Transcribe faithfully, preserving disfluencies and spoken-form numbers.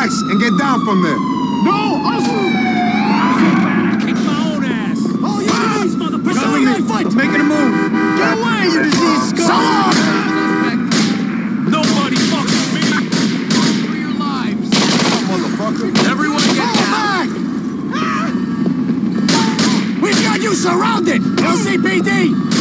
Relax and get down from there. No! I'll kick my own ass! Oh, you ah! Disease, motherfucker! Salini, fight! Making a move! Get away, you disease scum! Nobody fucking me! For your lives! Oh, motherfucker! Everyone get down! Back! Ah! We've got you surrounded! L C P D!